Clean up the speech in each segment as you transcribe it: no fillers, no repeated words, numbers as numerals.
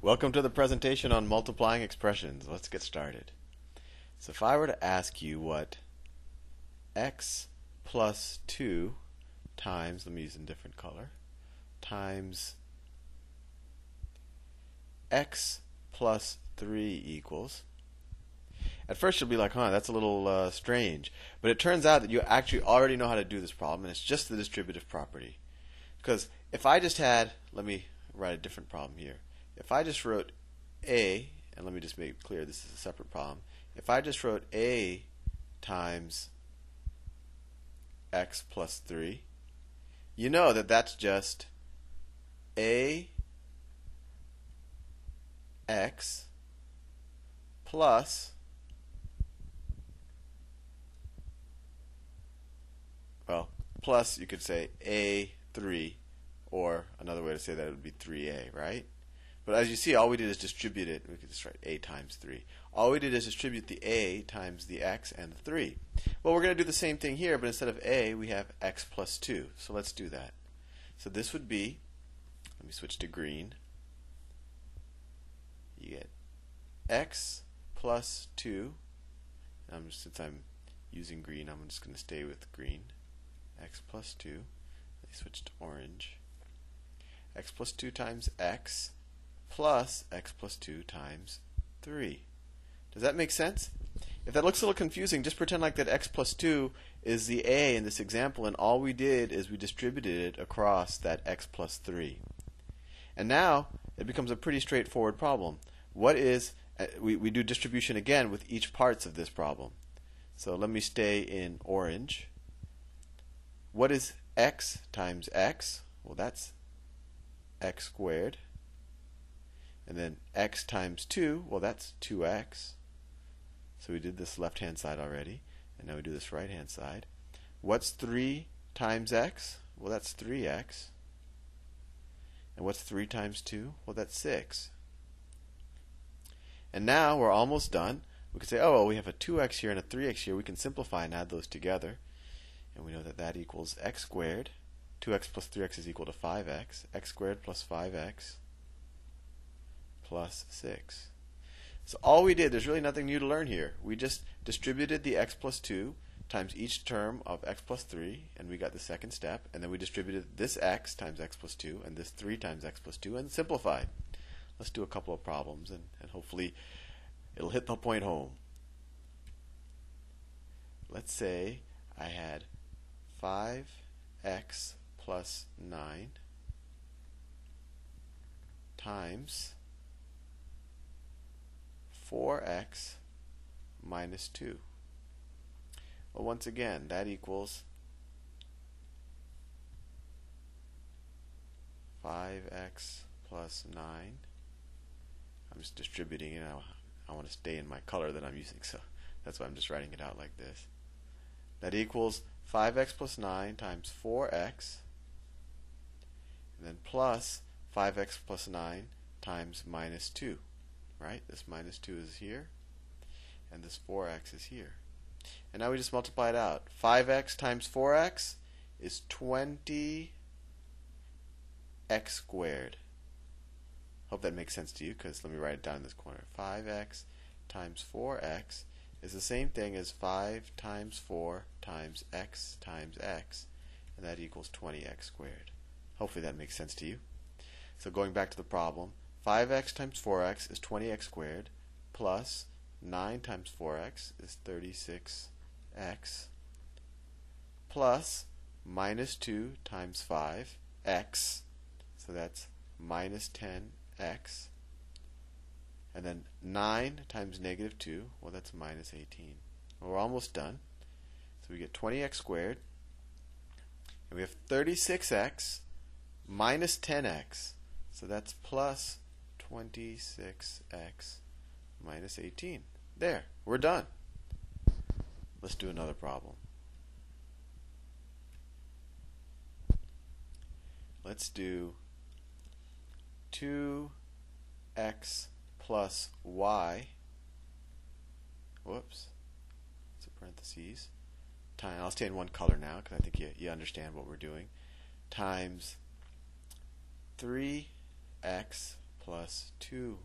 Welcome to the presentation on multiplying expressions. Let's get started. So if I were to ask you what x plus 2 times, let me use a different color, times x plus 3 equals, at first you'll be like, that's a little strange. But it turns out that you actually already know how to do this problem, and it's just the distributive property. Because if I just had, let me write a different problem here. If I just wrote a, and let me just make it clear this is a separate problem. If I just wrote a times x plus 3, you know that that's just a x plus, well, plus you could say a3, or another way to say that would be 3a, right? But as you see, all we did is distribute it. We could just write a times 3. All we did is distribute the a times the x and the 3. Well, we're going to do the same thing here, but instead of a, we have x plus 2. So let's do that. So this would be, let me switch to green. You get x plus 2. Since I'm using green, I'm just going to stay with green. X plus 2. Let me switch to orange. X plus 2 times x plus x plus 2 times 3. Does that make sense? If that looks a little confusing, just pretend like that x plus 2 is the a in this example, and all we did is we distributed it across that x plus 3. And now it becomes a pretty straightforward problem. What is, we do distribution again with each parts of this problem. So let me stay in orange. What is x times x? Well, that's x squared. And then x times 2, well, that's 2x. So we did this left-hand side already. And now we do this right-hand side. What's 3 times x? Well, that's 3x. And what's 3 times 2? Well, that's 6. And now we're almost done. We can say, oh, well, we have a 2x here and a 3x here. We can simplify and add those together. And we know that that equals x squared. 2x plus 3x is equal to 5x. X squared plus 5x plus 6. So all we did, there's really nothing new to learn here. We just distributed the x plus 2 times each term of x plus 3, and we got the second step. And then we distributed this x times x plus 2 and this 3 times x plus 2 and simplified. Let's do a couple of problems, and hopefully it'll hit the point home. Let's say I had 5x plus 9 times 4x minus 2. Well, once again, that equals 5x plus 9. I'm just distributing it. I want to stay in my color that I'm using, so that's why I'm just writing it out like this. That equals 5x plus 9 times 4x, and then plus 5x plus 9 times minus 2. Right? This minus 2 is here, and this 4x is here. And now we just multiply it out. 5x times 4x is 20x squared. Hope that makes sense to you, because let me write it down in this corner. 5x times 4x is the same thing as 5 times 4 times x, and that equals 20x squared. Hopefully that makes sense to you. So going back to the problem, 5x times 4x is 20x squared, plus 9 times 4x is 36x, plus minus 2 times 5x, so that's minus 10x, and then 9 times negative 2, well, that's minus 18. Well, we're almost done. So we get 20x squared, and we have 36x minus 10x, so that's plus 26x minus 18. There, we're done. Let's do another problem. Let's do 2x plus y, whoops, it's a parentheses, I'll stay in one color now because I think you understand what we're doing, times 3x plus 2y.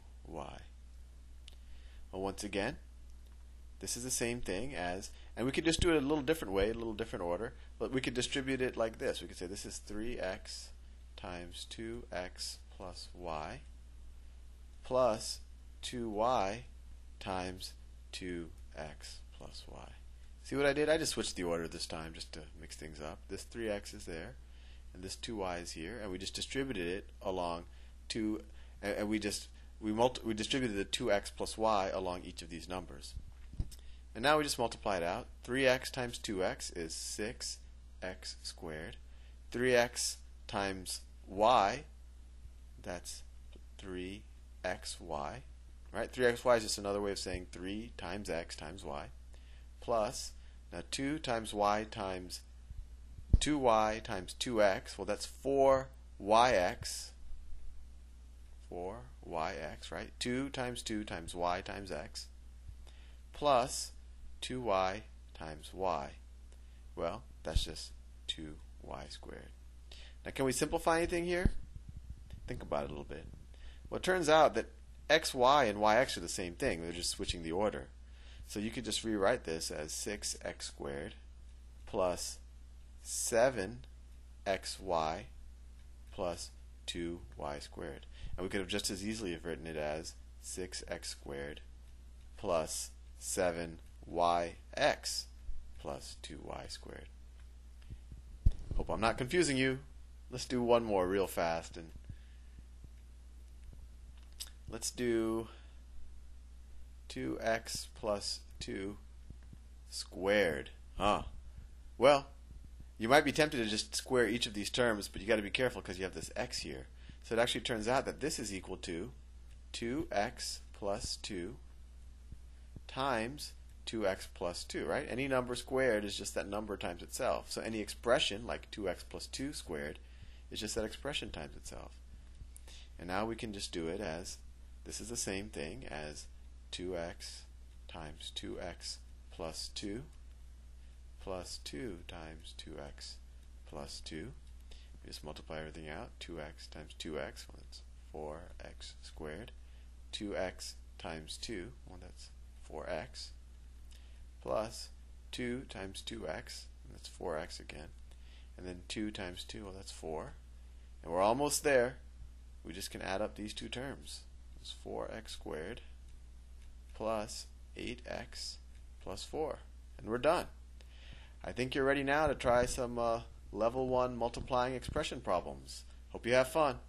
Well, once again, this is the same thing as, and we could just do it a little different way, a little different order, but we could distribute it like this. We could say this is 3x times 2x plus y plus 2y times 2x plus y. See what I did? I just switched the order this time just to mix things up. This 3x is there, and this 2y is here, and we just distributed it along two, and we distributed the 2x plus y along each of these numbers. And now we just multiply it out. 3x times 2x is 6x squared. 3x times y, that's 3xy. Right? 3xy is just another way of saying 3 times x times y. Plus, now 2 times y times 2y times 2x, well that's 4yx. 4yx, right? 2 times y times x. Plus 2y times y. Well, that's just 2y squared. Now, can we simplify anything here? Think about it a little bit. Well, it turns out that xy and yx are the same thing. They're just switching the order. So you could just rewrite this as 6x squared plus 7xy plus 2y squared. And we could have just as easily have written it as 6x squared plus 7yx plus 2y squared. Hope I'm not confusing you. Let's do one more real fast, and let's do 2x plus 2 squared. Well, you might be tempted to just square each of these terms, but you got to be careful because you have this x here. So it actually turns out that this is equal to 2x plus 2 times 2x plus 2, right? Any number squared is just that number times itself. So any expression, like 2x plus 2 squared, is just that expression times itself. And now we can just do it as, this is the same thing as 2x times 2x plus 2 plus 2 times 2x plus 2. We just multiply everything out. 2x times 2x, well that's 4x squared. 2x times 2, well that's 4x. Plus 2 times 2x, and that's 4x again. And then 2 times 2, well that's 4. And we're almost there. We just can add up these two terms. It's 4x squared plus 8x plus 4. And we're done. I think you're ready now to try some level 1 multiplying expression problems. Hope you have fun.